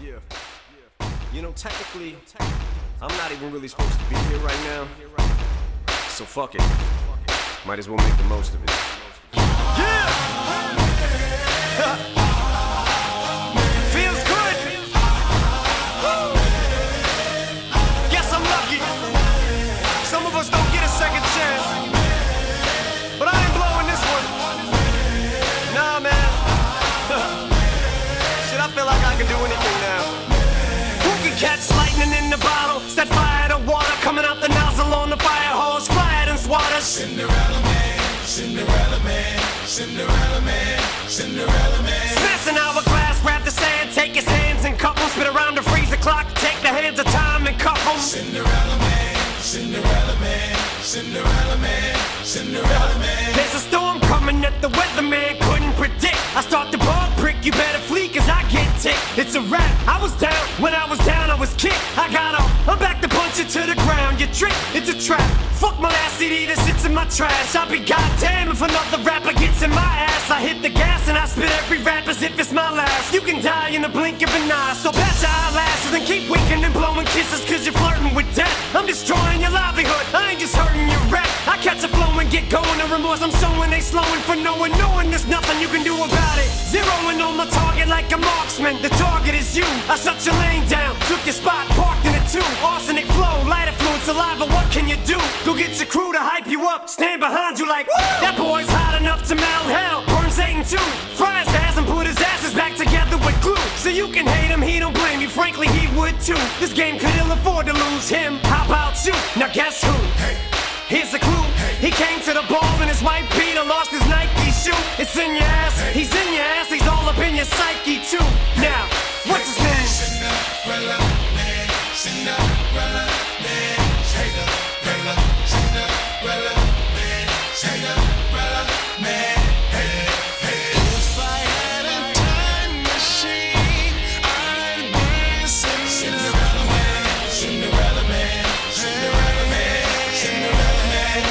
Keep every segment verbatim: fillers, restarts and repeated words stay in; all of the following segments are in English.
Yeah. You know, technically, I'm not even really supposed to be here right now. So fuck it. Might as well make the most of it. Yeah! Feels good! Woo! Guess I'm lucky. Some of us don't get a second chance. But I ain't blowing this one. Nah, man. Shit, I feel like I can do anything now. Who can catch lightning in the bottle? Set fire to water coming out the nozzle on the fire hose. Fly it and swat us. Cinderella man, Cinderella man, Cinderella man, Cinderella man. Smash an hourglass, grab the sand, take his hands and cup 'em. Spit around the freezer clock, take the hands of time and cuff 'em. Cinderella man, Cinderella man, Cinderella man, Cinderella man. There's a storm coming that the weatherman couldn't predict. I start the ball prick, you better flee cause I get ticked. It's a wrap, I was down, when I was down I was kicked. I got up, I'm back to punch it to the ground. You trick, it's a trap. Fuck my last C D that sits in my trash. I'll be goddamn if another rapper gets in my ass. I hit the gas and I spit every rap as if it's my last. You can die in the blink of an eye, so bat your eyelashes and keep winking and blowing kisses cause you're flirting with death. I'm destroying your livelihood, I ain't just hurting your rap. I catch a flow and get going, the remorse I'm showing they slowing for knowing, knowing there's nothing you can do about it. Zeroing on my target like a marksman, the target is you. I shut your lane down, took your spot, parked in it too. Arsenic flow, light fluid, saliva, what can you do? Go get your crew to hype you up, stand behind you like, woo! That boy's hot enough to melt hell, burn Satan too. Fry his ass and put his asses back together with glue. So you can hate him, he don't blame you, frankly he would too. This game could ill afford to lose him, how about you? Now guess who? Hey. Here's a clue, he came to the ball in his white Peter, lost his Nike shoe. It's in your ass, he's in your ass, he's all up in your psyche too. Now, what's his name? Cinderella man, Cinderella man, Cinderella, Cinderella man, Cinderella man. Hey, hey. If I had a time machine, I'd bring Cinderella man, Cinderella man, Cinderella man, Cinderella man.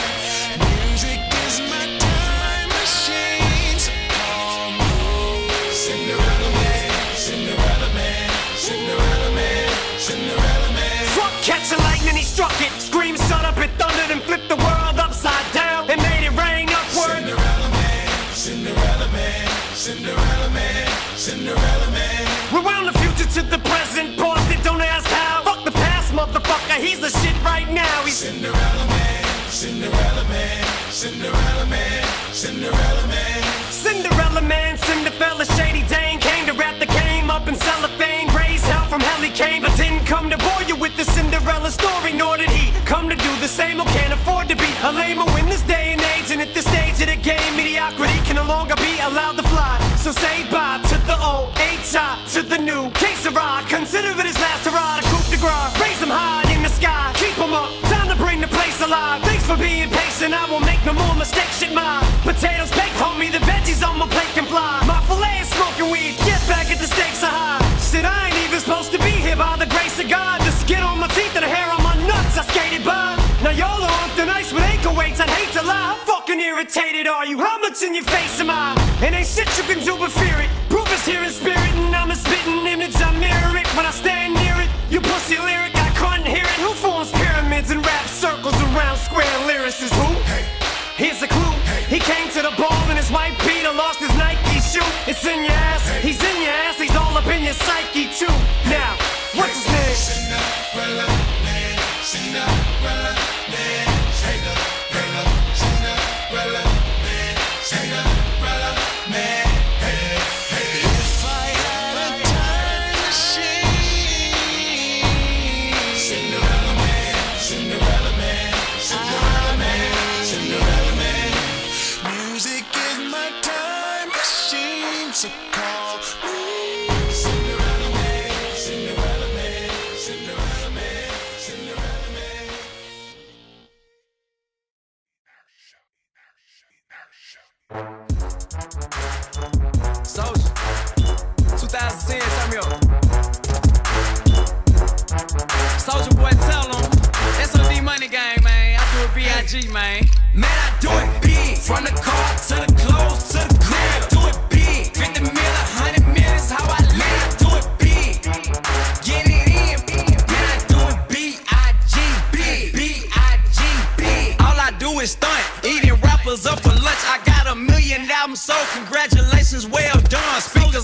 Music is my time machine, so call me. Cinderella man, Cinderella man, Cinderella man, Cinderella man. Fuck catching lightning, he struck it. Scream, shut up, it thundered and flipped the world upside down and made it rain upward. Cinderella man, Cinderella man, Cinderella man, Cinderella man. Rewound the future to the present, paused it, don't ask how. Fuck the past, motherfucker, he's the shit right now. He's Cinderella man, Cinderella man, Cinderella man, Cinderella man. Cinderella man, Cinderella, Shady Dane came to rap the game up in cellophane. Raised hell from hell he came, but didn't come to bore you with the Cinderella story. Nor did he come to do the same or can't afford to be a lame in this day and age. And at this stage of the game, mediocrity can no longer be allowed to fly. So say bye to the old H I, to the new K Sarah. Consider it his last hurrah, a coup de grace. Raise him high in the sky, keep him up, time to bring the place alive. Thanks for being patient, I won't make no more mistakes. Shit, my potatoes baked, homie, the veggies on my plate can fly. My filet is smoking weed, get back at the stakes are high. Shit, I ain't even supposed to be here by the grace of God. The skin on my teeth and the hair on my nuts, I skated by. Now y'all are on thin ice with ankle weights, I'd hate to lie. How fucking irritated are you? How much in your face am I? And ain't shit you can do but fear it. Proof is here in spirit and I'm a spitting image, I mirror it when I stand near it. You pussy lyric, I couldn't hear it. Who forms pyramids and rap circles around square lyricists? Who? Hey. Here's a clue, he came to the ball in his white Peter, lost his Nike shoe. It's in your ass, he's in your ass, he's all up in your psyche too. Now, what's his name? Cinderella man, Cinderella man, Cinderella, Cinderella man, Cinderella man. Hey, hey. If I had a time machine, Cinderella man, Cinderella man, Cinderella man, Cinderella man. music is my time machine, so call me. Cinderella man, Cinderella man, Cinderella man, Cinderella man. Social twenty ten, turn me up. Soulja Boy, tell them S O D money gang, man. I do it B I G, man. Man, I do it big. From the car to the clothes to the crib. Do it big. fifty mil, a hundred mil is how I live. Do it big.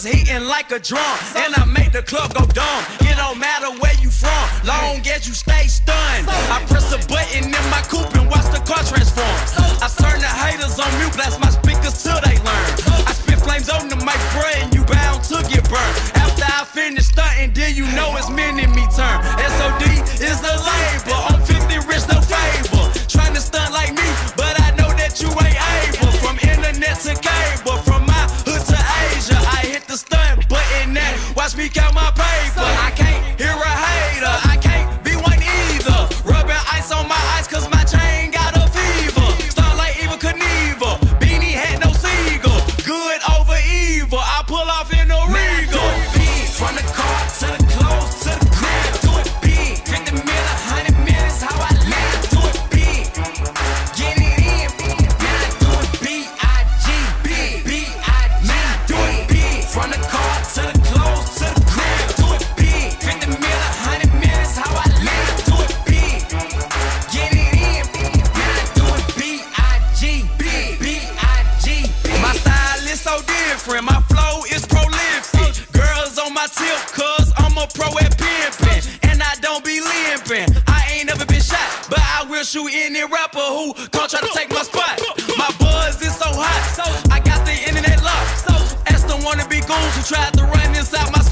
hitting like a drum. And I make the club go dumb. It don't matter where you from, long as you stay stunned. I press a button in my coupe and watch the car transform. I turn the haters on mute, blast my speakers till they learn. I spit flames on the mic, bro, and you bound to get burned. After I finish stunting, then you know it's mini me turn. S O D is the label, I'm fifty rich, no favor. Trying to stunt like me, but I know that you ain't able. From internet to cable, from my hood to Asia, I hit the stunt button now. Watch me count my paper. I can't hear a hater, I can't be one either. Rubbing ice on my eyes cause my chain got a fever. Stunt like Eva Knievel, beanie hat, no seagull. Good over evil, I pull off in a Regal. From the car to the clothes to the crib, do it big. fifty mil, a hundred minutes, how I live, do it big. Get it in, now I do it B I G, big, B I G, do it big. From the car to the clothes to the crib, do it big. fifty mil, a hundred minutes, how I live, do it big. Get it in, now I do it B I G, big, B I G, big. My style is so different, my flow is prolific. Girls on my tip, cause I'm a pro at pimping. And I don't be limping. I ain't never been shot, but I will shoot any rapper who gon' try to take my spot. My buzz is so hot, I got the internet locked. Ask the wannabe goons who tried to run inside my